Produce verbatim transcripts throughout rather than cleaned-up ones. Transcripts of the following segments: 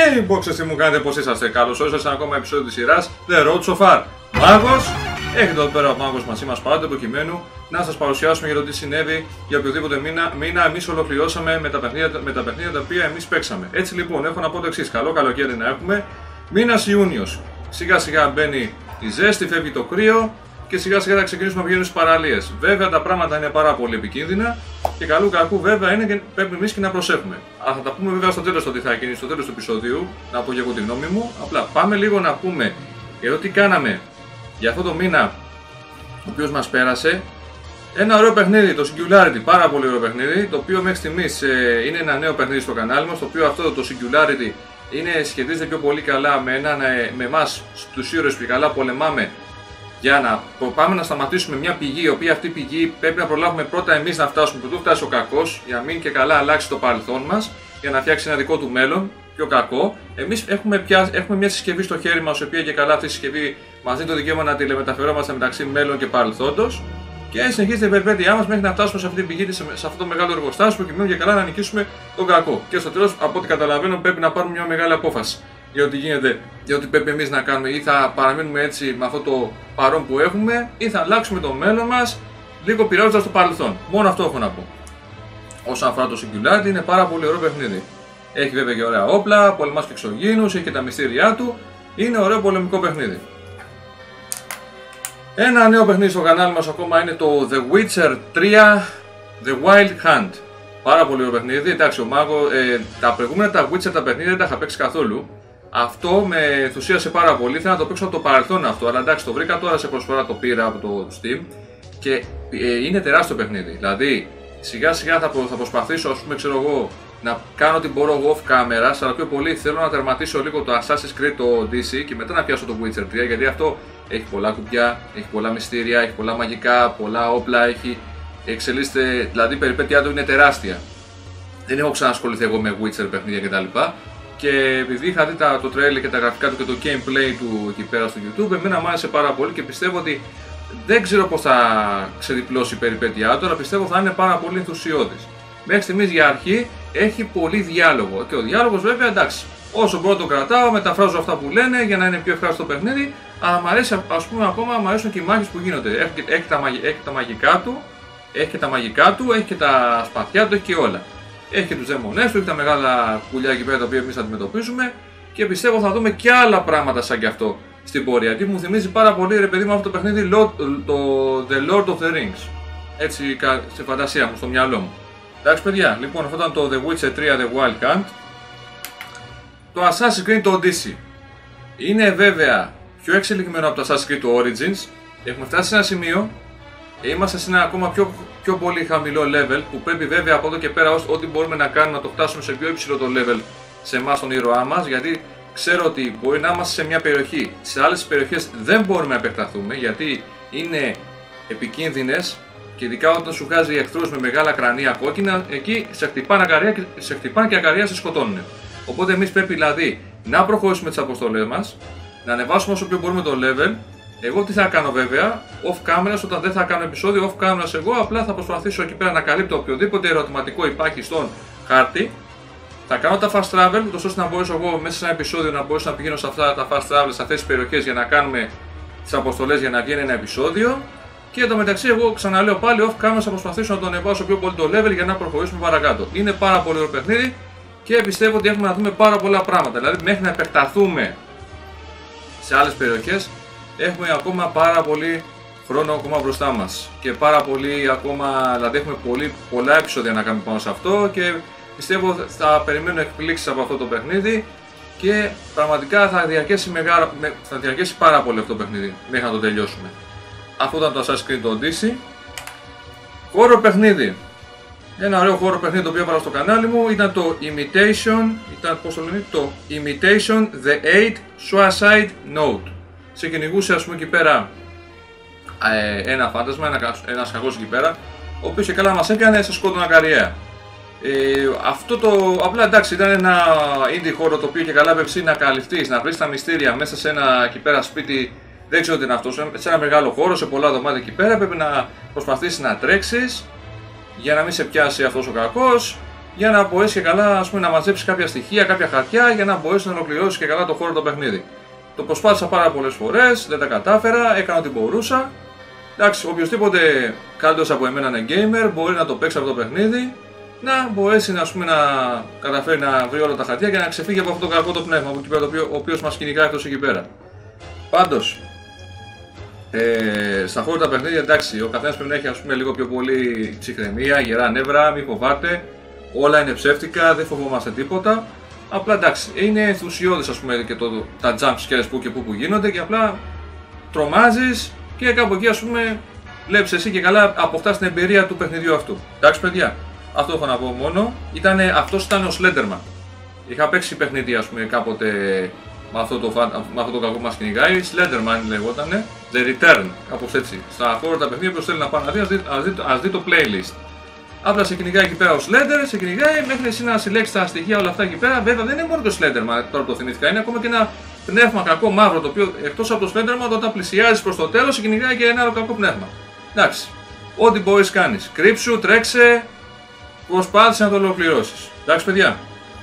Hey boxers, τι μου κάνετε, πώς είσαστε? Καλώς ήρθατε σε ένα ακόμα επεισόδιο της σειράς The Road So Far. Μάγος, έχετε εδώ πέρα ο Μάγος μαζί μας πάντα, προκειμένου να σας παρουσιάσουμε για το τι συνέβη για οποιοδήποτε μήνα. Μήνα εμείς ολοκληρώσαμε με τα, παιχνίδια, με τα παιχνίδια τα οποία εμείς παίξαμε. Έτσι λοιπόν, έχω να πω το εξής: καλό καλοκαίρι να έχουμε. Μήνας Ιούνιος. Σιγά σιγά μπαίνει η ζέστη, φεύγει το κρύο και σιγά σιγά θα ξεκινήσουμε να βγαίνουμε στις παραλίες. Βέβαια τα πράγματα είναι πάρα πολύ επικίνδυνα και καλού κακού βέβαια είναι και πρέπει εμείς και να προσέχουμε. Αλλά θα τα πούμε βέβαια στο τέλος το τι θα γίνει, στο τέλος του επεισοδίου, να πω και εγώ τη γνώμη μου. Απλά πάμε λίγο να πούμε για το τι κάναμε για αυτό το μήνα ο οποίος μας πέρασε. Ένα ωραίο παιχνίδι, το Singularity, πάρα πολύ ωραίο παιχνίδι, το οποίο μέχρι στιγμής ε, είναι ένα νέο παιχνίδι στο κανάλι μας, το οποίο αυτό το Singularity είναι, σχετίζεται πιο πολύ καλά με, ένα, με εμάς τους ήρωες που καλά πολεμάμε για να πάμε να σταματήσουμε μια πηγή, η οποία αυτή η πηγή πρέπει να προλάβουμε πρώτα εμείς να φτάσουμε, πρωτού φτάσει ο κακός, για να μην και καλά αλλάξει το παρελθόν μας, για να φτιάξει ένα δικό του μέλλον πιο κακό. Εμείς έχουμε, πια, έχουμε μια συσκευή στο χέρι μας, η οποία και καλά αυτή η συσκευή μας δίνει το δικαίωμα να τηλεμεταφερόμαστε μεταξύ μέλλον και παρελθόντος. Και συνεχίζεται η περιπέτειά μας μέχρι να φτάσουμε σε αυτή την πηγή, σε αυτό το μεγάλο εργοστάσιο, προκειμένου για καλά να νικήσουμε τον κακό. Και στο τέλος, από ό,τι καταλαβαίνω, πρέπει να πάρουμε μια μεγάλη απόφαση για ό,τι γίνεται, για ό,τι πρέπει εμείς να κάνουμε. Ή θα παραμείνουμε έτσι με αυτό το παρόν που έχουμε, ή θα αλλάξουμε το μέλλον μας, λίγο πειράζοντας το παρελθόν. Μόνο αυτό έχω να πω. Όσον αφορά το Singularity, είναι πάρα πολύ ωραίο παιχνίδι. Έχει βέβαια και ωραία όπλα, πολεμάς και εξωγήινους, έχει και τα μυστήριά του. Είναι ωραίο πολεμικό παιχνίδι. Ένα νέο παιχνίδι στο κανάλι μας ακόμα είναι το The Witcher τρία The Wild Hunt. Πάρα πολύ ωραίο παιχνίδι. Εντάξει, ο Μάγο, ε, τα προηγούμενα τα Witcher τα παιχνίδια δεν τα είχα παίξει καθόλου. Αυτό με ενθουσίασε πάρα πολύ. Θέλω να το παίξω από το παρελθόν αυτό. Αλλά εντάξει, το βρήκα τώρα σε προσφορά, το πήρα από το Steam. Και ε, είναι τεράστιο παιχνίδι. Δηλαδή, σιγά σιγά θα, προ, θα προσπαθήσω, ας πούμε, ξέρω εγώ, να κάνω ό,τι μπορώ εγώ off camera. Αλλά πιο πολύ θέλω να τερματίσω λίγο το Assassin's Creed το ντι σι και μετά να πιάσω το Witcher τρία. Γιατί αυτό έχει πολλά κουμπιά, έχει πολλά μυστήρια, έχει πολλά μαγικά, πολλά όπλα, έχει εξελίσσεται, δηλαδή η περιπέτειά του είναι τεράστια. Δεν έχω ξανασχοληθεί εγώ με Witcher παιχνίδια κτλ. Και επειδή είχα δει τα, το trailer και τα γραφικά του και το gameplay του εκεί πέρα στο YouTube, εμένα μου άρεσε πάρα πολύ και πιστεύω ότι δεν ξέρω πώς θα ξεδιπλώσει η περιπέτειά του, αλλά πιστεύω θα είναι πάρα πολύ ενθουσιώδης. Μέχρι στιγμής για αρχή έχει πολύ διάλογο και ο διάλογος βέβαια εντάξει, όσο μπορώ το κρατάω, μεταφράζω αυτά που λένε για να είναι πιο ευχάριστο το παιχνίδι, αλλά μου αρέσει, ας πούμε, ακόμα μου αρέσουν και οι μάχες που γίνονται. Έχει, έχει, τα, έχει τα μαγικά του, έχει και τα μαγικά του, έχει και τα σπαθιά του, έχει και όλα. Έχει και τους δαίμονές του, έχει τα μεγάλα πουλιά εκεί πέρα τα οποία εμείς αντιμετωπίζουμε και πιστεύω θα δούμε και άλλα πράγματα σαν και αυτό στην πορεία. Γιατί μου θυμίζει πάρα πολύ, ρε παιδί μου, αυτό το παιχνίδι το, το The Lord of the Rings. Έτσι, σε φαντασία μου, στο μυαλό μου. Εντάξει, παιδιά, λοιπόν, αυτό ήταν το The Witcher τρία The Wild Hunt. Το Assassin's Creed το Odyssey είναι βέβαια πιο εξελιγμένο από το Assassin's Creed το Origins. Έχουμε φτάσει σε ένα σημείο, είμαστε σε ένα ακόμα πιο, πιο πολύ χαμηλό level που πρέπει βέβαια από εδώ και πέρα ό,τι μπορούμε να κάνουμε να το φτάσουμε σε πιο υψηλό το level σε εμάς τον ήρωά μας, γιατί ξέρω ότι μπορεί να είμαστε σε μια περιοχή, σε άλλες περιοχές δεν μπορούμε να επεκταθούμε γιατί είναι επικίνδυνες και ειδικά όταν σου βγάζει εχθρούς με μεγάλα κρανία κόκκινα, εκεί σε χτυπάνε, ακαρία, σε χτυπάνε και ακαρία σε σκοτώνουν. Οπότε εμείς πρέπει δηλαδή να προχωρήσουμε τις αποστολές μας, να ανεβάσουμε όσο πιο μπορούμε το level. Εγώ τι θα κάνω βέβαια, off cameras, όταν δεν θα κάνω επεισόδιο off cameras εγώ, απλά θα προσπαθήσω εκεί πέρα να καλύπτω οποιοδήποτε ερωτηματικό υπάρχει στον χάρτη. Θα κάνω τα fast travel, ώστε να μπορέσω εγώ μέσα σε ένα επεισόδιο να μπορέσω να πηγαίνω σε αυτά τα fast travel, σε αυτές τις περιοχές για να κάνουμε τις αποστολές για να βγαίνει ένα επεισόδιο. Και εν τω μεταξύ, εγώ ξαναλέω πάλι off camera θα προσπαθήσω να τον ανεβάσω πιο πολύ το level για να προχωρήσουμε παρακάτω. Είναι πάρα πολύ ωραίο παιχνίδι και πιστεύω ότι έχουμε να δούμε πάρα πολλά πράγματα. Δηλαδή, μέχρι να επεκταθούμε σε άλλες περιοχές, έχουμε ακόμα πάρα πολύ χρόνο ακόμα μπροστά μας. Και πάρα πολύ ακόμα, δηλαδή, έχουμε πολύ, πολλά επεισόδια να κάνουμε πάνω σε αυτό και πιστεύω θα περιμένω εκπλήξεις από αυτό το παιχνίδι και πραγματικά θα διαρκέσει, μεγάλα, θα διαρκέσει πάρα πολύ αυτό το παιχνίδι μέχρι να το τελειώσουμε. Αυτό ήταν το Assassin's Creed το Odyssey. Χώρο παιχνίδι. Ένα ωραίο χώρο παιχνίδι το οποίο έβαλα στο κανάλι μου ήταν το Imitation, ήταν πώς το λένε, το Imitation The Eight Suicide Note. Σε κυνηγούσε, ας πούμε, εκεί πέρα ε, ένα φάντασμα, ένα, ένας κακός εκεί πέρα, ο οποίος και καλά μας έκανε, σε σκότωνα καριέρα. Ε, αυτό το, απλά εντάξει, ήταν ένα indie χώρο το οποίο και καλά πρέπει να καλυφθείς, να βρεις τα μυστήρια μέσα σε ένα εκεί πέρα σπίτι. Δεν ξέρω τι είναι αυτό, σε ένα μεγάλο χώρο, σε πολλά δωμάτια εκεί πέρα πρέπει να προσπαθήσεις να τρέξεις για να μην σε πιάσει αυτός ο κακός για να μπορέσει και καλά, ας πούμε, να μαζέψει κάποια στοιχεία, κάποια χαρτιά για να μπορέσει να ολοκληρώσει και καλά το χώρο το παιχνίδι. Το προσπάθησα πάρα πολλές φορές, δεν τα κατάφερα, έκανα ό,τι μπορούσα. Εντάξει, οποιοδήποτε καλύτερος από εμένα είναι gamer, μπορεί να το παίξει αυτό το παιχνίδι, να μπορέσει να, ας πούμε, να καταφέρει να βρει όλα τα χαρτιά και να ξεφύγει από αυτό το κακό το πνεύμα που, το οποίο, ο οποίος μας κυνηγάει αυτός εκεί πέρα. Πάντως, ε, στα χώρα τα παιχνίδια, εντάξει, ο καθένας πρέπει να έχει, ας πούμε, λίγο πιο πολύ ψυχραιμία, γερά νεύρα, μην φοβάται, όλα είναι ψεύτικα, δεν φοβόμαστε τίποτα. Απλά εντάξει, είναι ενθουσιώδες, ας πούμε, και το, τα jump scares που και που, που γίνονται και απλά τρομάζεις και κάπου εκεί, ας πούμε, βλέπεις εσύ και καλά αποκτάς την εμπειρία του παιχνιδιού αυτού. Εντάξει, παιδιά, αυτό έχω να πω μόνο. Ήτανε, αυτός ήταν ο Slenderman. Είχα παίξει παιχνίδι, ας πούμε, κάποτε με αυτό το, με αυτό το κακό που μας κυνηγάει. Slenderman λεγότανε, The Return, κάπως έτσι. Στα χώρα τα παιχνίδια που θέλει να πάει να δει, ας δει, ας δει, ας δει το playlist. Απλά σε κυνηγάει εκεί πέρα ο Slender, σε κυνηγάει μέχρι εσύ να συλλέξει τα στοιχεία όλα αυτά εκεί πέρα. Βέβαια δεν είναι μόνο το Slenderman, τώρα που το θυμήθηκα, είναι ακόμα και ένα πνεύμα κακό μαύρο το οποίο εκτός από το Slenderman, όταν πλησιάζει προς το τέλος, σε κυνηγάει και ένα άλλο κακό πνεύμα. Εντάξει, ό,τι μπορείς κάνεις. Κρύψου, τρέξε, προσπάθησε να το ολοκληρώσεις. Εντάξει, παιδιά.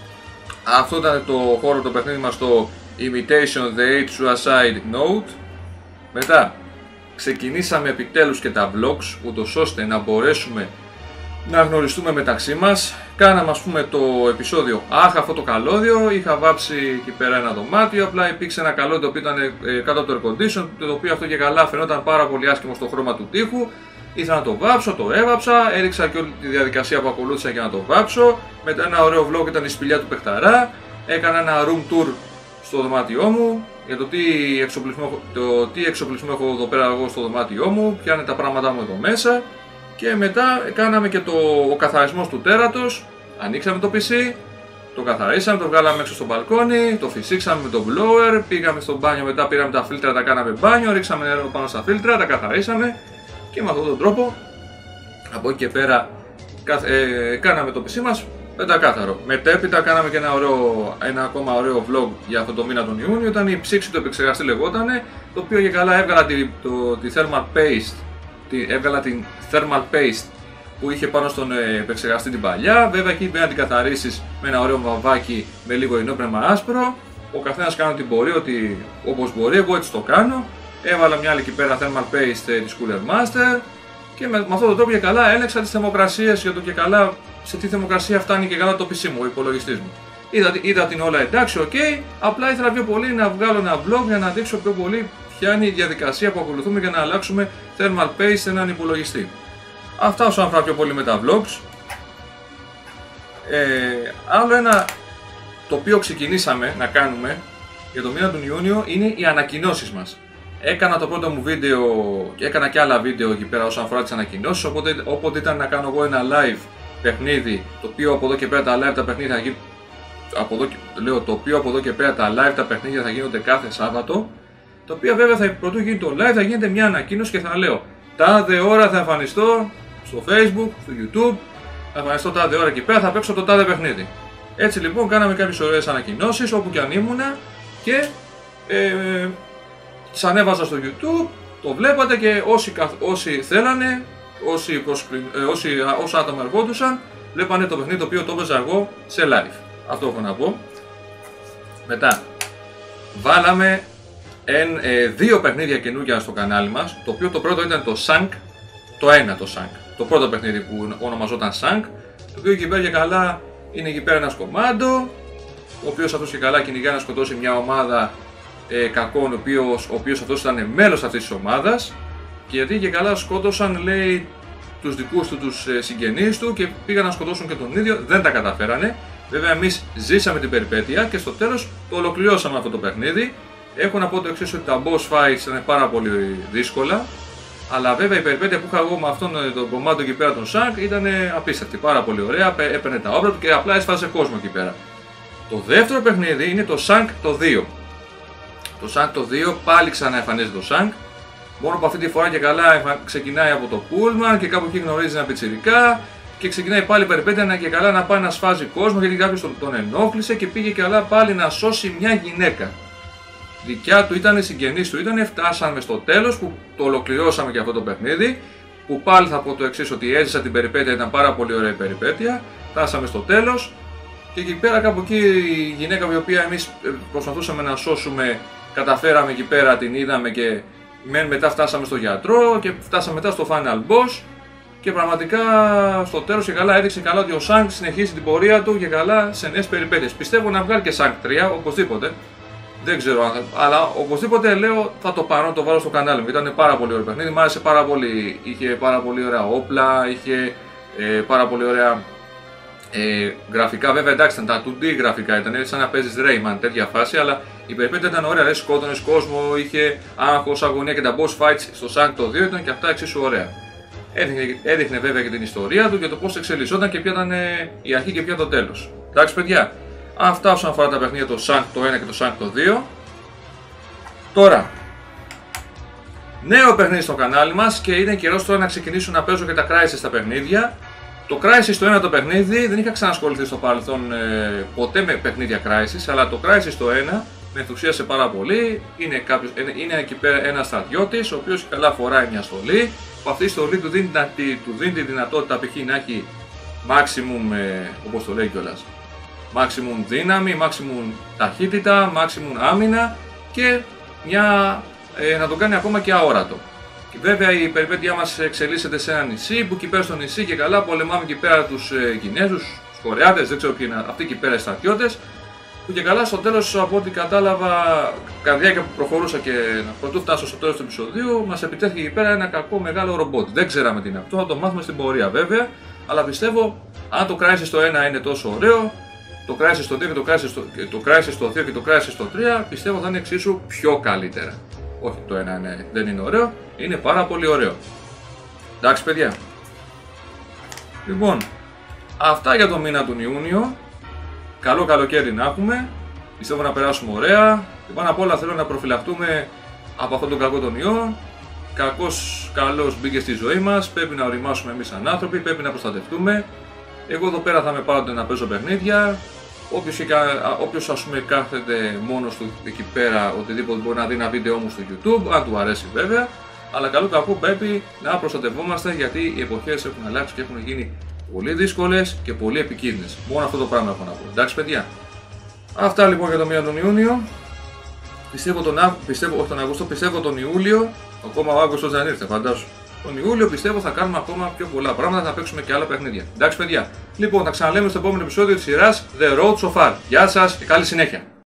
Αυτό ήταν το χώρο το παιχνίδι μας, το Imitation the Eight Suicide Note. Μετά ξεκινήσαμε επιτέλους και τα vlogs, ούτως ώστε να μπορέσουμε να γνωριστούμε μεταξύ μας. Κάναμε, ας πούμε, το επεισόδιο Αχ, αυτό το καλώδιο. Είχα βάψει εκεί πέρα ένα δωμάτιο. Απλά υπήρξε ένα καλώδιο που ήταν ε, κάτω από το air condition, το οποίο αυτό και καλά φαινόταν πάρα πολύ άσχημο στο χρώμα του τοίχου. Ήθελα να το βάψω, το έβαψα, έριξα και όλη τη διαδικασία που ακολούθησα για να το βάψω. Μετά ένα ωραίο vlog ήταν η σπηλιά του παιχταρά. Έκανα ένα room tour στο δωμάτιό μου για το τι εξοπλισμό, το τι εξοπλισμό έχω εδώ πέρα εγώ στο δωμάτιό μου, ποια είναι τα πράγματά μου εδώ μέσα. Και μετά κάναμε και το, ο καθαρισμός του τέρατος. Ανοίξαμε το πι σι, το καθαρίσαμε, το βγάλαμε έξω στο μπαλκόνι, το φυσήξαμε με το blower, πήγαμε στο μπάνιο, μετά πήραμε τα φίλτρα, τα κάναμε μπάνιο, ρίξαμε νερό πάνω στα φίλτρα, τα καθαρίσαμε και με αυτόν τον τρόπο από εκεί και πέρα ε, κάναμε το πι σι μας πεντακάθαρο. Μετέπειτα κάναμε και ένα, ωραίο, ένα ακόμα ωραίο vlog για αυτό το μήνα τον Ιούνιο, ήταν η ψήξη του επεξεργαστή λεγότανε, το οποίο και καλά έβγαλα τη, το, τη thermal paste, τη, έβγαλα την thermal paste που είχε πάνω στον επεξεργαστή την παλιά. Βέβαια εκεί πρέπει να την καθαρίσεις με ένα ωραίο βαμβάκι με λίγο ενόπνευμα άσπρο. Ο καθένας κάνει ό,τι μπορεί, ότι όπως μπορεί, εγώ έτσι το κάνω. Έβαλα μια άλλη εκεί πέρα thermal paste της Cooler Master και με, με αυτόν τον τρόπο και καλά έλεξα τις θερμοκρασίες για το και καλά σε τι θερμοκρασία φτάνει και καλά το πι σι μου, ο υπολογιστής μου. Είδα, είδα την όλα εντάξει, οκ, okay, απλά ήθελα πιο πολύ να βγάλω ένα vlog για να δείξω πιο πολύ ποια είναι η διαδικασία που ακολουθούμε για να αλλάξουμε thermal paste σε έναν υπολογιστή. Αυτά όσον αφορά πιο πολύ με τα vlogs. Ε, άλλο ένα το οποίο ξεκινήσαμε να κάνουμε για το μήνα του Ιούνιο είναι οι ανακοινώσεις μας. Έκανα το πρώτο μου βίντεο και έκανα και άλλα βίντεο εκεί πέρα όσον αφορά τις ανακοινώσεις, οπότε όποτε ήταν να κάνω εγώ ένα live παιχνίδι, το οποίο από εδώ και πέρα τα live τα παιχνίδια θα γίνουν, από εδώ, λέω, το οποίο από εδώ και πέρα τα live τα παιχνίδια θα γίνονται κάθε Σάββατο, το οποίο βέβαια θα πρωτού γίνει το live θα γίνεται μια ανακοίνωση και θα λέω τάδε ώρα θα εμφανιστώ στο Facebook, στο YouTube, θα εμφανιστώ τάδε ώρα εκεί πέρα, θα παίξω το τάδε παιχνίδι. Έτσι λοιπόν κάναμε κάποιες ωραίες ανακοινώσεις όπου και αν ήμουνα και ε, τις ανέβαζα στο YouTube, το βλέπατε και όσοι, όσοι θέλανε, όσοι, προσκρι... ε, όσοι, όσοι άτομα εργόντουσαν, βλέπανε το παιχνίδι το οποίο το έπαιζα εγώ σε live. Αυτό έχω να πω. Μετά βάλαμε εν, ε, δύο παιχνίδια καινούργια στο κανάλι μας, το οποίο το πρώτο ήταν το Sank, το ένα το Sank, το πρώτο παιχνίδι που ονομαζόταν Sank, το οποίο εκεί πέρα και καλά είναι εκεί πέρα ένας κομμάντο, ο οποίος αυτός και καλά κυνηγάει να σκοτώσει μια ομάδα ε, κακών, ο οποίος, ο οποίος αυτός ήταν μέλος αυτής της ομάδας, και γιατί και καλά σκότωσαν, λέει, τους δικούς του τους ε, συγγενείς του και πήγαν να σκοτώσουν και τον ίδιο, δεν τα καταφέρανε. Βέβαια εμείς ζήσαμε την περιπέτεια και στο τέλος το ολοκληρώσαμε αυτό το παιχνίδι. Έχω να πω το εξής, ότι τα boss fights ήταν πάρα πολύ δύσκολα, αλλά βέβαια η περιπέτεια που είχα εγώ με αυτόν τον κομμάτι εκεί πέρα τον Sank ήταν απίστευτη, πάρα πολύ ωραία, έπαιρνε τα όπλα του και απλά έσφαζε κόσμο εκεί πέρα. Το δεύτερο παιχνίδι είναι το Sank το δύο. Το Sank το δύο πάλι ξαναεμφανίζεται το Sank, μόνο που αυτή τη φορά και καλά ξεκινάει από το Pullman και κάπου εκεί γνωρίζει ένα πιτσιρικά και ξεκινάει πάλι η περιπέτεια και καλά να πάει να σφάζει κόσμο γιατί κάποιος τον, τον ενόχλησε και πήγε και καλά πάλι να σώσει μια γυναίκα. Δικιά του ήταν, συγγενής του ήταν, φτάσαμε στο τέλος που το ολοκληρώσαμε και αυτό το παιχνίδι. που πάλι θα πω το εξής, ότι έζησα την περιπέτεια, ήταν πάρα πολύ ωραία η περιπέτεια. Φτάσαμε στο τέλος και εκεί πέρα, κάπου εκεί, η γυναίκα η οποία εμείς προσπαθούσαμε να σώσουμε, καταφέραμε εκεί πέρα, την είδαμε και μετά φτάσαμε στο γιατρό και φτάσαμε μετά στο final boss. Και πραγματικά στο τέλος και καλά έδειξε καλά ότι ο Shang συνεχίζει την πορεία του και καλά σε νέες περιπέτειες. Πιστεύω να βγάλει και Shang τρία, οπωσδήποτε. Δεν ξέρω αν θα... αλλά οπωσδήποτε λέω θα το πάρω, το βάλω στο κανάλι μου. Ήταν πάρα πολύ ωραίο παιχνίδι, μου άρεσε πάρα πολύ. Είχε πάρα πολύ ωραία όπλα, είχε ε, πάρα πολύ ωραία ε, γραφικά. Βέβαια εντάξει ήταν τα δύο ντι γραφικά, ήταν σαν να παίζεις Rayman, τέτοια φάση, αλλά η περιπέτεια ήταν ωραία. Λες, σκότωνες κόσμο, είχε άγχος, αγωνία και τα boss fights στο Shang το δύο ήταν και αυτά εξίσου ωραία. Έδειχνε, έδειχνε βέβαια και την ιστορία του και το πώς εξελισσόταν και ποια ήταν η αρχή και ποια το τέλος. Εντάξει παιδιά, αυτά όσον αφορά τα παιχνίδια το Shang το ένα και το Shang το δύο. Τώρα, νέο παιχνίδι στο κανάλι μας και είναι καιρός τώρα να ξεκινήσω να παίζω και τα Crysis στα παιχνίδια. Το Crysis το ένα το παιχνίδι δεν είχα ξανασχοληθεί στο παρελθόν ε, ποτέ με παιχνίδια Crysis, αλλά το Crysis το ένα με ενθουσίασε πάρα πολύ. Είναι, κάποιος, είναι εκεί πέρα ένας στρατιώτης ο οποίος καλά φοράει μια στολή. Που αυτή η στολή του δίνει, του δίνει τη δυνατότητα π.χ. να έχει maximum, ε, όπως το λέει κιόλας, maximum δύναμη, maximum ταχύτητα, maximum άμυνα και μια, ε, να τον κάνει ακόμα και αόρατο. Και βέβαια η περιπέτειά μας εξελίσσεται σε ένα νησί που εκεί πέρα στο νησί και καλά πολεμάμε εκεί πέρα τους ε, Κινέζους, τους Κορεάτες, δεν ξέρω ποιοι είναι αυτοί εκεί πέρα οι στρατιώτες. Που και καλά στο τέλος, από ό,τι κατάλαβα, κατά διάρκεια που προχωρούσα και να πρωτού φτάσω στο τέλος του επεισοδίου, μας επιτέθηκε εκεί πέρα ένα κακό μεγάλο ρομπότ. Δεν ξέραμε τι είναι αυτό, θα το μάθουμε στην πορεία βέβαια, αλλά πιστεύω αν το Crysis το ένα είναι τόσο ωραίο, το Crysis το δύο και το Crysis το, το, Crysis το δύο και το Crysis το τρία πιστεύω θα είναι εξίσου πιο καλύτερα. Όχι το ένα είναι, δεν είναι ωραίο, είναι πάρα πολύ ωραίο. Εντάξει παιδιά. Λοιπόν, αυτά για το μήνα του Ιούνιο. Καλό καλοκαίρι να έχουμε, πιστεύω να περάσουμε ωραία και πάνω απ' όλα θέλω να προφυλαχτούμε από αυτόν τον κακό τον ιό. Κακός καλός μπήκε στη ζωή μας, πρέπει να οριμάσουμε εμείς σαν άνθρωποι, πρέπει να προστατευτούμε. Εγώ εδώ πέρα θα είμαι πάντοτε να παίζω παιχνίδια, όποιος, όποιος ας πούμε κάθεται μόνος του εκεί πέρα οτιδήποτε μπορεί να δει ένα βίντεο μου στο YouTube, αν του αρέσει βέβαια, αλλά καλό κακό πρέπει να προστατευόμαστε γιατί οι εποχές έχουν αλλάξει και έχουν γίνει πολύ δύσκολες και πολύ επικίνδυνες. Μόνο αυτό το πράγμα έχω να πω. Εντάξει παιδιά. Αυτά λοιπόν για το μήνα τον Ιούνιο. Πιστεύω τον, πιστεύω, όχι τον Αύγουστο, πιστεύω τον Ιούλιο. Ακόμα ο Αύγουστος δεν ήρθε, φαντάσου. Τον Ιούλιο πιστεύω θα κάνουμε ακόμα πιο πολλά πράγματα, θα παίξουμε και άλλα παιχνίδια. Εντάξει παιδιά. Λοιπόν, θα ξαναλέμε στο επόμενο επεισόδιο της σειράς The Road So Far. Γεια σας και καλή συνέχεια.